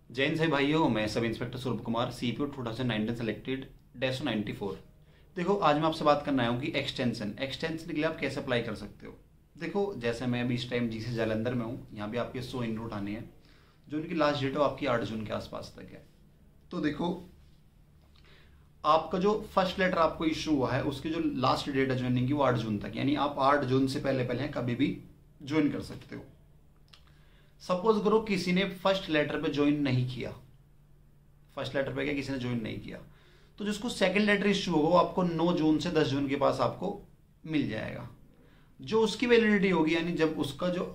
जैन से भाइयों, मैं सब इंस्पेक्टर स्वरूप कुमार, सीपीओ 2019 सेलेक्टेड डैशो 94। देखो, आज मैं आपसे बात करना आया हूँ कि एक्सटेंशन एक्सटेंशन के लिए आप कैसे अप्लाई कर सकते हो। देखो, जैसे मैं अभी इस टाइम जीसी जालंधर में हूँ, यहाँ भी आपके 100 इन रूट आने हैं। जो उनकी लास्ट डेट है वो आपकी 8 जून के आसपास तक है। तो देखो, आपका जो फर्स्ट लेटर आपको इशू हुआ है उसकी जो लास्ट डेट है ज्वाइनिंग की वो 8 जून तक, यानी आप 8 जून से पहले पहले कभी भी ज्वाइन कर सकते हो। सपोज करो किसी ने फर्स्ट लेटर पे ज्वाइन नहीं किया, फर्स्ट लेटर पे क्या किसी ने ज्वाइन नहीं किया, तो जिसको सेकंड लेटर इश्यू होगा वो आपको 9 जून से 10 जून के पास आपको मिल जाएगा। जो उसकी वैलिडिटी होगी, यानी जब उसका जो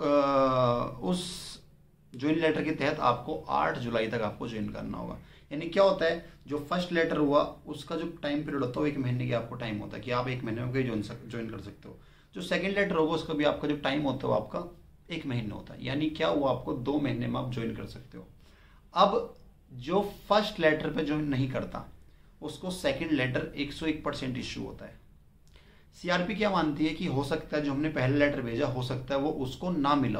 उस ज्वाइन लेटर के तहत आपको 8 जुलाई तक आपको ज्वाइन करना होगा। यानी क्या होता है, जो फर्स्ट लेटर हुआ उसका जो टाइम पीरियड होता है वो 1 महीने की आपको टाइम होता है कि आप 1 महीने में कोई ज्वाइन कर सकते हो। जो सेकंड लेटर होगा उसका भी आपका जो टाइम होता है वो आपका 1 महीना होता है, यानी क्या हुआ, आपको 2 महीने में आप ज्वाइन कर सकते हो। अब जो फर्स्ट लेटर पे ज्वाइन नहीं करता उसको सेकंड लेटर 101% इश्यू होता है। सीआरपी क्या मानती है कि हो सकता है जो हमने पहला लेटर भेजा हो सकता है वो उसको ना मिला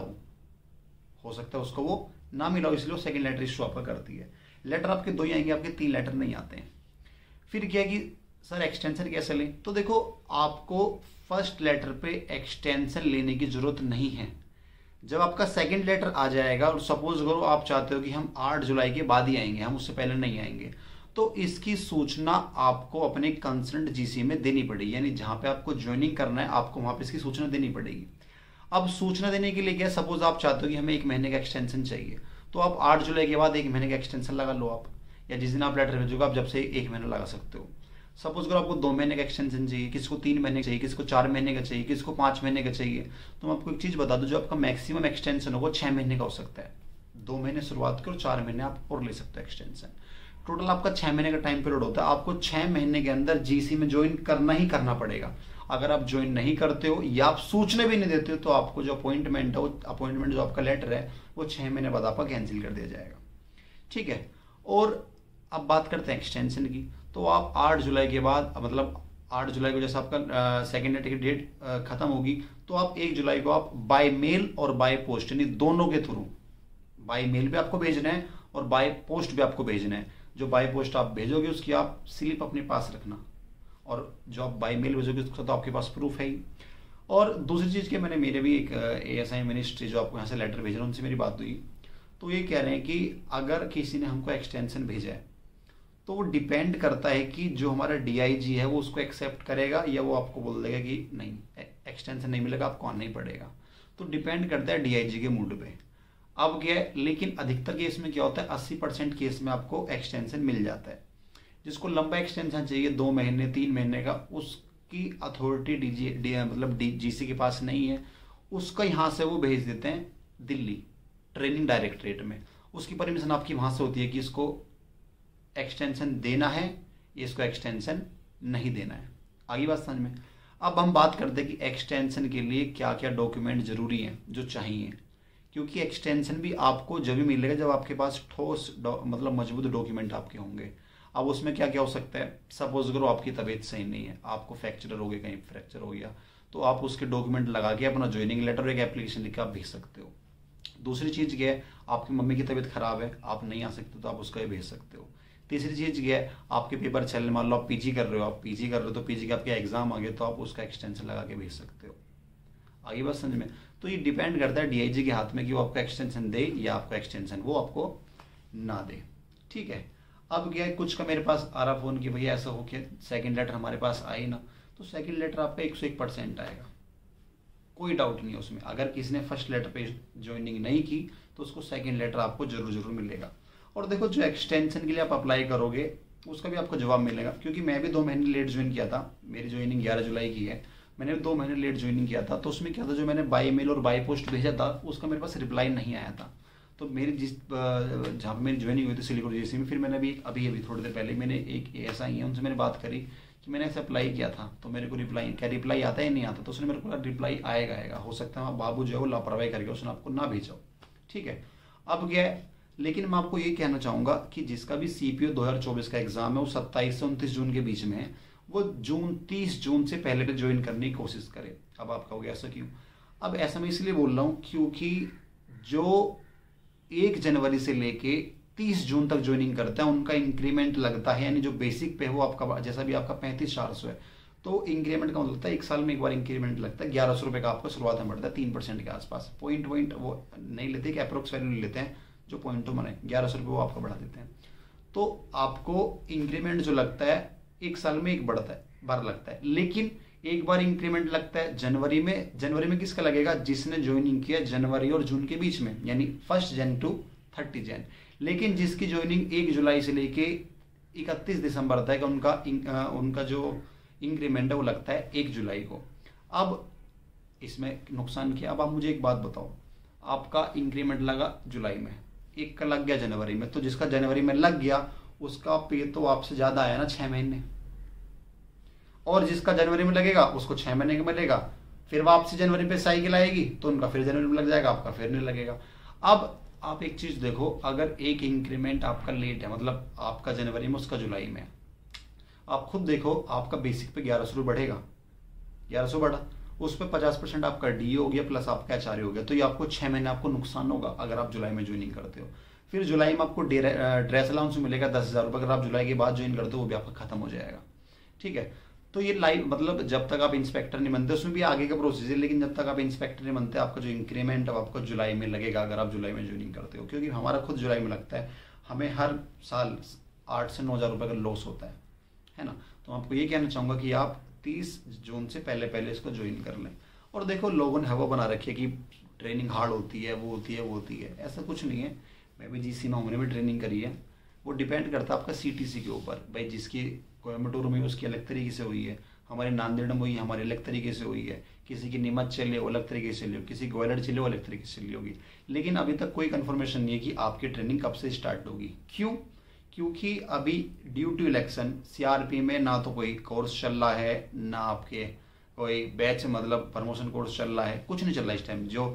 हो सकता है उसको वो ना मिला हो, इसलिए वो सेकंड लेटर इश्यू आपका करती है। लेटर आपके 2 ही आएंगे, आपके 3 लेटर नहीं आते हैं। फिर क्या है कि सर एक्सटेंशन कैसे लें, तो देखो, आपको फर्स्ट लेटर पे एक्सटेंशन लेने की जरूरत नहीं है। जब आपका सेकंड लेटर आ जाएगा और सपोज करो आप चाहते हो कि हम 8 जुलाई के बाद ही आएंगे, हम उससे पहले नहीं आएंगे, तो इसकी सूचना आपको अपने कंसर्न जीसी में देनी पड़ेगी। यानी जहां पे आपको ज्वाइनिंग करना है आपको वहां पे इसकी सूचना देनी पड़ेगी। अब सूचना देने के लिए क्या, सपोज आप चाहते हो कि हमें 1 महीने का एक्सटेंशन चाहिए, तो आप 8 जुलाई के बाद 1 महीने का एक्सटेंशन लगा लो आप, या जिस दिन आप लेटर भेजोगे आप जब से 1 महीना लगा सकते हो। सपोज करो आपको 2 महीने का एक्सटेंशन चाहिए, किसी को 3 महीने का चाहिए, किसी को 4 महीने का चाहिए, किसी को 5 महीने का चाहिए। तो मैं आपको एक चीज बता दूं, जो आपका मैक्सिमम एक्सटेंशन होगा 6 महीने का हो सकता है। 2 महीने शुरुआत करो, 4 महीने आप और ले सकते हो एक्सटेंशन। टोटल आपका 6 महीने का टाइम पीरियड होता है। आपको 6 महीने के अंदर जीसी में ज्वाइन करना ही करना पड़ेगा। अगर आप ज्वाइन नहीं करते हो या आप सूचना भी नहीं देते हो तो आपको जो अपॉइंटमेंट है, वो अपॉइंटमेंट जो आपका लेटर है वो 6 महीने बाद आपका कैंसिल कर दिया जाएगा। ठीक है। और अब बात करते हैं एक्सटेंशन की। तो आप 8 जुलाई के बाद, मतलब 8 जुलाई को जैसे आपका सेकेंड लेटर की डेट खत्म होगी, तो आप 1 जुलाई को आप बाय मेल और बाय पोस्ट, यानी दोनों के थ्रू, बाय मेल भी आपको भेजना है और बाय पोस्ट भी आपको भेजना है। जो बाय पोस्ट आप भेजोगे उसकी आप स्लिप अपने पास रखना, और जो आप बाय मेल भेजोगे उसका तो आपके पास प्रूफ है ही। और दूसरी चीज़ के, मैंने मेरे भी एक एएसआई मिनिस्ट्री जो आपको यहाँ से लेटर भेज रहा हूँ उनसे मेरी बात हुई, तो ये कह रहे हैं कि अगर किसी ने हमको एक्सटेंशन भेजा है तो वो डिपेंड करता है कि जो हमारा डीआईजी है वो उसको एक्सेप्ट करेगा या वो आपको बोल देगा कि नहीं, एक्सटेंशन नहीं मिलेगा, आपको आना ही पड़ेगा। तो डिपेंड करता है डीआईजी के मूड पे। अब क्या है, लेकिन अधिकतर केस में क्या होता है, 80% केस में आपको एक्सटेंशन मिल जाता है। जिसको लंबा एक्सटेंशन चाहिए 2 महीने 3 महीने का, उसकी अथॉरिटी मतलब जीसी के पास नहीं है, उसका यहाँ से वो भेज देते हैं दिल्ली ट्रेनिंग डायरेक्टरेट में। उसकी परमिशन आपकी वहां से होती है कि इसको एक्सटेंशन देना है या इसको एक्सटेंशन नहीं देना है। आगे बात समझ में। अब हम बात करते हैं कि एक्सटेंशन के लिए क्या क्या डॉक्यूमेंट जरूरी हैं जो चाहिए, क्योंकि एक्सटेंशन भी आपको जब भी मिलेगा जब आपके पास ठोस मतलब मजबूत डॉक्यूमेंट आपके होंगे। अब उसमें क्या क्या हो सकता है, सपोज करो आपकी तबीयत सही नहीं है, आपको फ्रैक्चर हो गया, कहीं फ्रैक्चर हो गया, तो आप उसके डॉक्यूमेंट लगा के अपना ज्वाइनिंग लेटर और एक एप्लीकेशन लिख के आप भेज सकते हो। दूसरी चीज़ क्या है, आपकी मम्मी की तबीयत खराब है, आप नहीं आ सकते तो आप उसका भी भेज सकते हो। तीसरी चीज़ क्या है, आपके पेपर चलने, मान लो आप पीजी कर रहे हो, तो पीजी का आपके एग्जाम आ गए तो आप उसका एक्सटेंशन लगा के भेज सकते हो। आगे बात समझ में। तो ये डिपेंड करता है डीआईजी के हाथ में कि वो आपका एक्सटेंशन दे या आपका एक्सटेंशन वो आपको ना दे। ठीक है। अब क्या है, कुछ का मेरे पास आ रहा फोन कि भैया ऐसा हो कि सेकंड लेटर हमारे पास आई ना, तो सेकंड लेटर आपका 101% आएगा, कोई डाउट नहीं है उसमें। अगर किसी ने फर्स्ट लेटर पे ज्वाइनिंग नहीं की तो उसको सेकंड लेटर आपको जरूर जरूर मिलेगा। और देखो, जो एक्सटेंशन के लिए आप अप्लाई करोगे उसका भी आपको जवाब मिलेगा, क्योंकि मैं भी 2 महीने लेट ज्वाइन किया था। मेरी ज्वाइनिंग 11 जुलाई की है, मैंने 2 महीने लेट ज्वाइनिंग किया था। तो उसमें क्या था, जो मैंने बाई मेल और बाई पोस्ट भेजा था उसका मेरे पास रिप्लाई नहीं आया था। तो मेरी जहाँ पर मेरी ज्वाइनिंग हुई थी सिलीगुड़ी जैसे में, फिर मैंने अभी अभी थोड़ी देर पहले मैंने एक ऐसा ही है उनसे मैंने बात करी कि मैंने ऐसे अप्लाई किया था, तो मेरे को रिप्लाई आता है नहीं आता, तो उसने मेरे को रिप्लाई आएगा हो सकता है बाबू जो है वो लापरवाही करके उसने आपको ना भेजा। ठीक है। अब क्या है, लेकिन मैं आपको ये कहना चाहूंगा कि जिसका भी सीपीओ 2024 का एग्जाम है वो 27 से 29 जून के बीच में है, वो 30 जून से पहले पे ज्वाइन करने की कोशिश करे। अब आप कहोगे ऐसा क्यों, अब ऐसा मैं इसलिए बोल रहा हूँ क्योंकि जो 1 जनवरी से लेके 30 जून तक ज्वाइनिंग करते हैं उनका इंक्रीमेंट लगता है, यानी जो बेसिक पे है वो आपका जैसा भी आपका 35,400 है, तो इंक्रीमेंट का मतलब होता है 1 साल में एक बार इंक्रीमेंट लगता है 1100 रुपये का आपको शुरुआत में बढ़ता है 3% के आसपास। पॉइंट वो नहीं लेते कि अप्रोक्स वैल्यू लेते हैं, जो पॉइंट तो मने 1100 रुपये वो आपको बढ़ा देते हैं। तो आपको इंक्रीमेंट जो लगता है 1 साल में एक बढ़ता है बार लगता है, लेकिन एक बार इंक्रीमेंट लगता है जनवरी में। जनवरी में किसका लगेगा? जिसने ज्वाइनिंग किया जनवरी और जून के बीच में, यानी 1 जन टू 30 जन। लेकिन जिसकी ज्वाइनिंग 1 जुलाई से लेके 31 दिसंबर तक उनका जो इंक्रीमेंट है वो लगता है 1 जुलाई को। अब इसमें नुकसान क्या? अब आप मुझे एक बात बताओ, आपका इंक्रीमेंट लगा जुलाई में, एक का लग गया जनवरी में, तो जिसका जनवरी में लग गया उसका पे तो आपसे ज्यादा आया ना 6 महीने, और जिसका जनवरी में लगेगा उसको 6 महीने का मिलेगा, फिर वापसी जनवरी पे साइकिल आएगी तो उनका फिर जनवरी में लग जाएगा, आपका फिर नहीं लगेगा। अब आप एक चीज देखो, अगर एक इंक्रीमेंट आपका लेट है, मतलब आपका जनवरी में उसका जुलाई में, आप खुद देखो आपका बेसिक पे 1100 रुपये बढ़ेगा, 1100 बढ़ा, उस पर 50% आपका डी हो गया प्लस आपका एच हो गया, तो ये आपको 6 महीने आपको नुकसान होगा अगर आप जुलाई में ज्वाइनिंग करते हो। फिर जुलाई में आपको ड्रेस अलाउंस मिलेगा 10,000 रुपये, अगर आप जुलाई के बाद ज्वाइन करते हो वो भी आपका खत्म हो जाएगा। ठीक है, तो ये लाइव मतलब जब तक आप इंस्पेक्टर नहीं बनते, उसमें भी आगे का प्रोसेस है, लेकिन जब तक आप इंस्पेक्टर नहीं बनते आपका जो इंक्रीमेंट है आपको जुलाई में लगेगा, अगर आप जुलाई में ज्वाइनिंग करते हो। क्योंकि हमारा खुद जुलाई में लगता है, हमें हर साल 8 से 9 हज़ार रुपये का लॉस होता है ना। तो आपको ये कहना चाहूँगा कि आप 30 जून से पहले इसको ज्वाइन कर लें। और देखो लोगों ने हवा बना रखी है कि ट्रेनिंग हार्ड होती है, वो होती है, ऐसा कुछ नहीं है। मैं भी जीसी में हमने भी ट्रेनिंग करी है, वो डिपेंड करता है आपका सीटीसी के ऊपर। भाई जिसकी कोयम्बटूर में उसकी अलग तरीके से हुई है, हमारे नांदेड़ में हुई हमारी अलग तरीके से हुई है, किसी की नीमच चली वो अलग तरीके से ली होगी, किसी ग्वालियर चली वो अलग तरीके से ली होगी। लेकिन अभी तक कोई कंफर्मेशन नहीं है कि आपकी ट्रेनिंग कब से स्टार्ट होगी। क्यों? क्योंकि अभी ड्यू टू इलेक्शन सीआरपी में ना तो कोई कोर्स चल रहा है, ना आपके कोई बैच मतलब प्रमोशन कोर्स चल रहा है, कुछ नहीं चल रहा इस टाइम। जो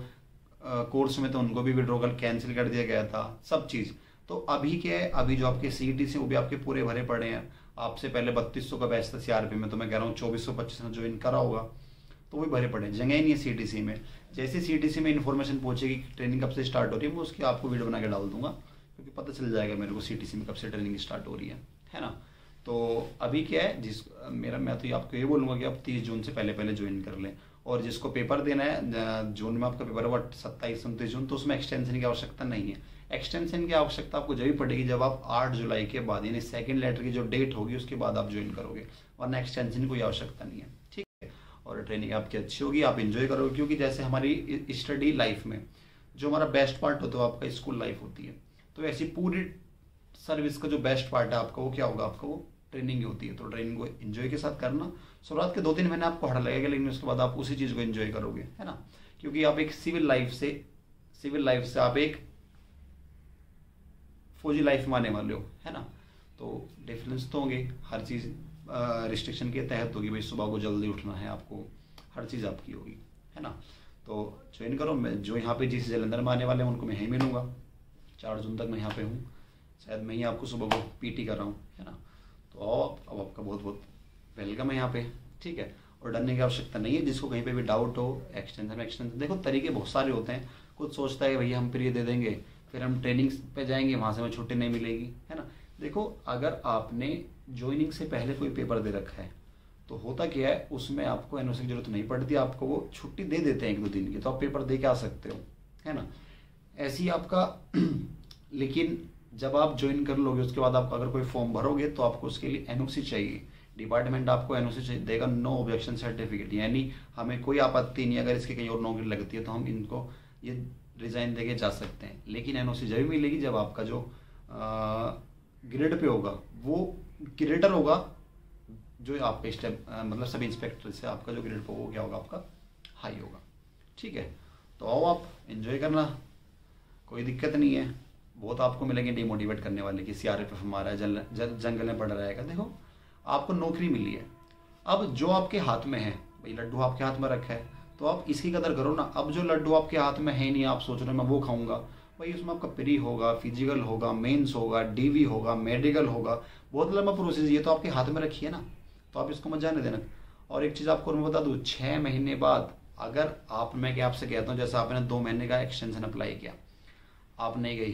कोर्स में तो उनको भी विड्रॉल कैंसिल कर दिया गया था, सब चीज़। तो अभी क्या है, अभी जो आपके सीईटी से वो भी आपके पूरे भरे पड़े हैं। आपसे पहले 3200 का बैच था सीआरपी में, तो मैं कह रहा हूँ 2425 में ज्वाइन करा होगा, तो वो भी भरे पड़े, जगह ही नहीं है सीटीसी में। जैसे सीटीसी में इन्फॉर्मेशन पहुंचेगी ट्रेनिंग कब से स्टार्ट हो रही है, मैं उसकी आपको वीडियो बना के डाल दूंगा, क्योंकि पता चल जाएगा मेरे को सीटीसी में कब से ट्रेनिंग स्टार्ट हो रही है ना। तो अभी क्या है, मैं तो आपको ये बोलूँगा कि आप 30 जून से पहले ज्वाइन कर लें। और जिसको पेपर देना है जून में, आपका पेपर है वो 27-29 जून, तो उसमें एक्सटेंशन की आवश्यकता नहीं है। एक्सटेंशन की आवश्यकता आपको जब भी पड़ेगी जब आप 8 जुलाई के बाद, यानी सेकंड लेटर की जो डेट होगी उसके बाद आप ज्वाइन करोगे, वरना एक्सटेंशन की कोई आवश्यकता नहीं है। ठीक है, और ट्रेनिंग आपकी अच्छी होगी, आप इन्जॉय करोगे। क्योंकि जैसे हमारी स्टडी लाइफ में जो हमारा बेस्ट पार्ट होता है वो आपका स्कूल लाइफ होती है, तो ऐसी पूरी सर्विस का जो बेस्ट पार्ट है आपका वो क्या होगा, आपका वो ट्रेनिंग होती है। तो ट्रेनिंग को एंजॉय के साथ करना। शुरुआत के 2-3 महीने आपको हार्ड लगेगा, लेकिन उसके बाद आप उसी चीज़ को एंजॉय करोगे, है ना। क्योंकि आप एक सिविल लाइफ से आप एक फौजी लाइफ में आने वाले हो, है ना। तो डिफरेंस तो होंगे, हर चीज़ रिस्ट्रिक्शन के तहत होगी। भाई सुबह को जल्दी उठना है आपको, हर चीज़ आपकी होगी, है ना। तो ज्वाइन करो। मैं जो यहाँ पे जिस जलंधर में आने वाले हैं उनको मैं यहीं मिलूंगा, 4 जून तक मैं यहाँ पे हूँ, शायद मैं ही आपको सुबह को पीटी कर रहा हूँ, है ना। तो आओ, अब आपका बहुत बहुत वेलकम है यहाँ पे, ठीक है। और डरने की आवश्यकता नहीं है। जिसको कहीं पे भी डाउट हो एक्सटेंशन देखो तरीके बहुत सारे होते हैं। कुछ सोचता है भैया हम फिर ये दे देंगे, फिर हम ट्रेनिंग पे जाएंगे, वहाँ से हमें छुट्टी नहीं मिलेगी, है ना। देखो अगर आपने ज्वाइनिंग से पहले कोई पेपर दे रखा है तो होता क्या है, उसमें आपको एनओसी की जरूरत नहीं पड़ती, आपको वो छुट्टी दे देते हैं 1-2 दिन की, तो आप पेपर दे के आ सकते हो, है ना। ऐसे ही आपका लेकिन जब आप ज्वाइन कर लोगे उसके बाद आप अगर कोई फॉर्म भरोगे तो आपको उसके लिए एनओसी चाहिए। डिपार्टमेंट आपको एनओसी देगा, नो ऑब्जेक्शन सर्टिफिकेट, यानी हमें कोई आपत्ति नहीं अगर इसके कहीं और नौकरी लगती है तो हम इनको ये रिजाइन देके जा सकते हैं। लेकिन एनओसी जब भी मिलेगी जब आपका जो ग्रेड पे होगा वो ग्रेडर होगा, जो आपके स्टेप मतलब सब इंस्पेक्टर से आपका जो ग्रेड पे वो क्या होगा, आपका हाई होगा, ठीक है। तो आओ आप एंजॉय करना, कोई दिक्कत नहीं है। बहुत आपको मिलेंगे डिमोटिवेट करने वाले कि सीआरपीएफ हमारा जंगल में पड़ रहेगा। देखो आपको नौकरी मिली है, अब जो आपके हाथ में है, भाई लड्डू आपके हाथ में रखा है तो आप इसकी कदर करो ना। अब जो लड्डू आपके हाथ में है नहीं, आप सोच रहे हो मैं वो खाऊंगा, भाई उसमें आपका प्री होगा, फिजिकल होगा, मेंस होगा, डीवी होगा, मेडिकल होगा, बहुत लंबा प्रोसेस। ये तो आपके हाथ में रखी है ना, तो आप इसको मत जाने देना। और एक चीज़ आपको मैं बता दूँ, 6 महीने बाद अगर मैं आपसे कहता हूँ, जैसे आपने 2 महीने का एक्सटेंशन अप्लाई किया, आप नहीं गई,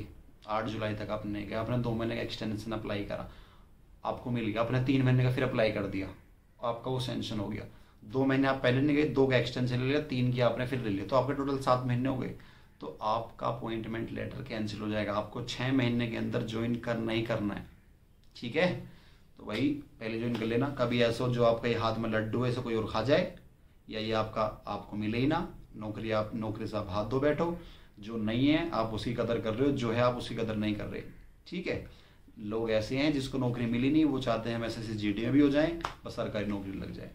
8 जुलाई तक आपने नहीं गया, आपने 2 महीने का एक्सटेंशन अप्लाई करा, आपको मिल गया, आपने 3 महीने का फिर अप्लाई कर दिया, आपका वो सेंक्शन हो गया। 2 महीने आप पहले नहीं गए, 2 का एक्सटेंशन ले लिया, 3 की आपने फिर ले लिया, तो आपके टोटल 7 महीने हो गए, तो आपका अपॉइंटमेंट लेटर कैंसिल हो जाएगा। आपको 6 महीने के अंदर ज्वाइन करना ही करना है, ठीक है। तो वही पहले ज्वाइन कर लेना। कभी ऐसा हो जो आपका ये हाथ में लड्डू ऐसा कोई और खा जाए, या ये आपको मिले ही ना, नौकरी से आप हाथ धो बैठो, जो नहीं है आप उसकी कदर कर रहे हो, जो है आप उसकी कदर नहीं कर रहे, ठीक है। लोग ऐसे हैं जिसको नौकरी मिली नहीं, वो चाहते हैं हम SSC GD में भी हो जाएं, बस सरकारी नौकरी लग जाए।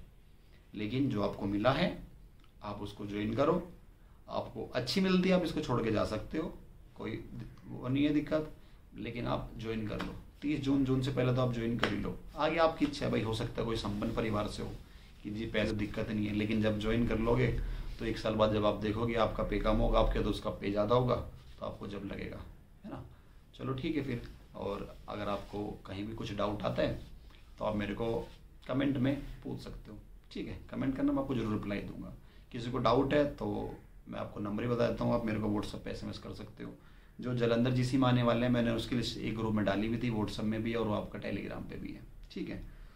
लेकिन जो आपको मिला है आप उसको ज्वाइन करो, आपको अच्छी मिलती है, आप इसको छोड़ के जा सकते हो, कोई वो नहीं है दिक्कत, लेकिन आप ज्वाइन कर लो। 30 जून से पहले तो आप ज्वाइन कर ही लो। आगे आपकी इच्छा है भाई, हो सकता है कोई संपन्न परिवार से हो कि जी पैसे दिक्कत नहीं है, लेकिन जब ज्वाइन कर लोगे तो 1 साल बाद जब आप देखोगे आपका पे कम होगा, आपके तो उसका पे ज़्यादा होगा, तो आपको जब लगेगा, है ना। चलो ठीक है फिर। और अगर आपको कहीं भी कुछ डाउट आता है तो आप मेरे को कमेंट में पूछ सकते हो, ठीक है। कमेंट करना, मैं आपको जरूर रिप्लाई दूंगा। किसी को डाउट है तो मैं आपको नंबर ही बता देता हूँ, आप मेरे को व्हाट्सएप पे SMS कर सकते हो। जो जलंधर GC में आने वाले हैं, मैंने उसकी लिस्ट एक ग्रुप में डाली हुई थी, व्हाट्सएप में भी और वो आपका टेलीग्राम पे भी है, ठीक है।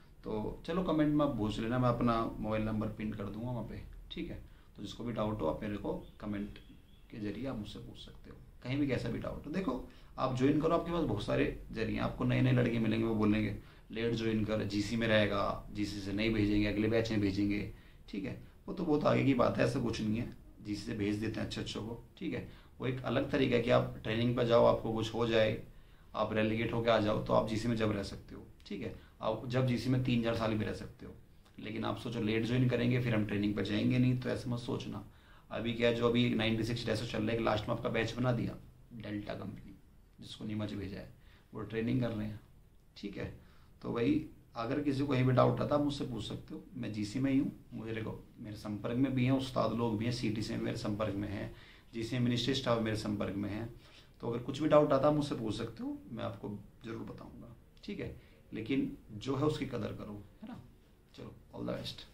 तो चलो कमेंट में आप पूछ लेना, मैं अपना मोबाइल नंबर पिन कर दूंगा वहाँ पे, ठीक है। तो जिसको भी डाउट हो आप मेरे को कमेंट के जरिए आप मुझसे पूछ सकते हो, कहीं भी कैसा भी डाउट हो। देखो आप ज्वाइन करो, आपके पास बहुत सारे जरिए, आपको नए नए लड़के मिलेंगे, वो बोलेंगे लेट ज्वाइन कर, GC में रहेगा, GC से नहीं भेजेंगे, अगले बैच में भेजेंगे, ठीक है। वो तो बहुत आगे की बात है, ऐसा कुछ नहीं है, GC से भेज देते हैं अच्छे को, ठीक है। वो एक अलग तरीका है कि आप ट्रेनिंग पर जाओ, आपको कुछ हो जाए, आप रेलीगेट होकर आ जाओ, तो आप GC में जब रह सकते हो, ठीक है। आप जब GC में 3-4 साल भी रह सकते हो। लेकिन आप सोचो लेट ज्वाइन करेंगे फिर हम ट्रेनिंग पर जाएंगे नहीं, तो ऐसे मत सोचना। अभी क्या है, जो अभी 96 डेज चल रहा है, लास्ट में आपका बैच बना दिया डेल्टा कंपनी, जिसको नीमच भेजा है, वो ट्रेनिंग कर रहे हैं, ठीक है। तो वही अगर किसी को कहीं भी डाउट आता है आप मुझसे पूछ सकते हो, मैं GC में ही हूँ, मेरे संपर्क में भी हैं उस्ताद लोग भी हैं, CT से मेरे संपर्क में हैं, GC मिनिस्ट्री स्टाफ मेरे संपर्क में है। तो अगर कुछ भी डाउट आता है मुझसे पूछ सकते हो, मैं आपको ज़रूर बताऊँगा, ठीक है। लेकिन जो है उसकी कदर करो, है ना। चलो ऑल द बेस्ट।